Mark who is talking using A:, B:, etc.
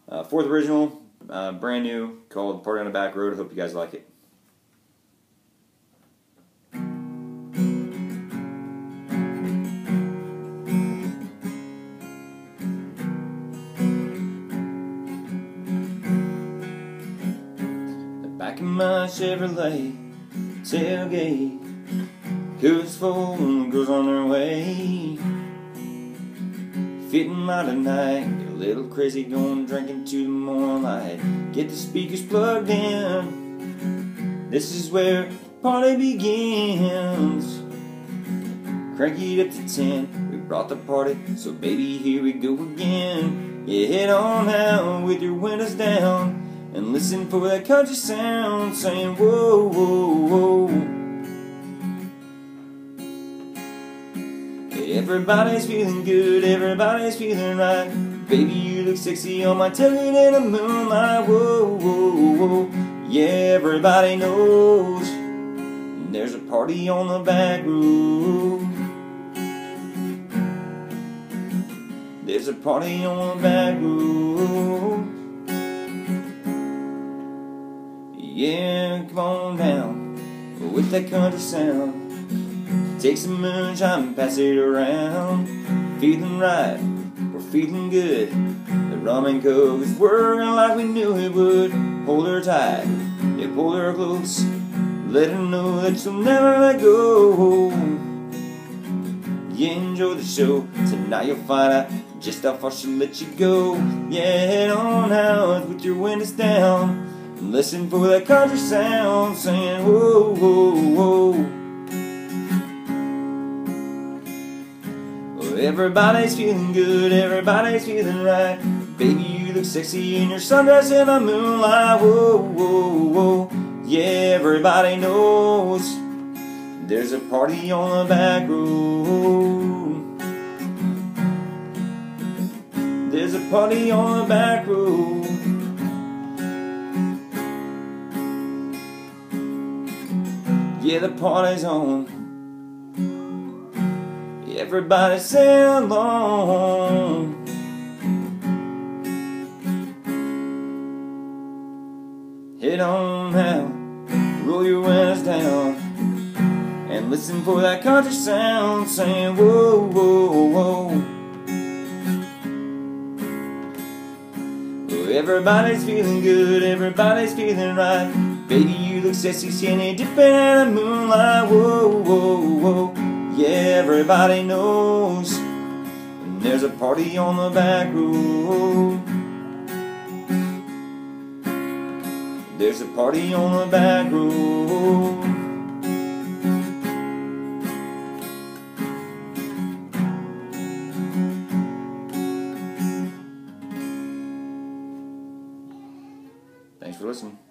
A: Fourth original, brand new, called Party on the Back Road. Hope you guys like it. Back in my Chevrolet tailgate, covers full and girls on their way. Fitting my tonight, get a little crazy, going drinking to the morning light. Get the speakers plugged in, this is where the party begins. Crank it up to 10, we brought the party, so baby here we go again. You head on out with your windows down and listen for that country sound, saying whoa, whoa, whoa. Everybody's feeling good, everybody's feeling right. Baby, you look sexy on my tailgate in the moonlight. Whoa, whoa, whoa. Yeah, everybody knows there's a party on the back road. There's a party on the back road. Yeah, come on down with that country sound. Take some moonshine and pass it around. Feeling right, we're feeling good. The rum and coke is working like we knew it would. Hold her tight, yeah, pull her close. Let her know that you'll never let go. You enjoy the show, tonight you'll find out just how far she'll let you go. Yeah, head on out with your windows down and listen for that country sound, saying whoa, whoa, whoa. Everybody's feeling good, everybody's feeling right. Baby, you look sexy in your sundress in the moonlight. Whoa, whoa, whoa. Yeah, everybody knows there's a party on the back road. There's a party on the back road. Yeah, the party's on. Everybody sing along. Head on out, roll your windows down and listen for that country sound, saying whoa, whoa, whoa. Everybody's feeling good, everybody's feeling right. Baby, you look sexy, skinny, dipping in the moonlight. Whoa, whoa, whoa. Yeah, everybody knows there's a party on the back road. There's a party on the back road. Thanks for listening.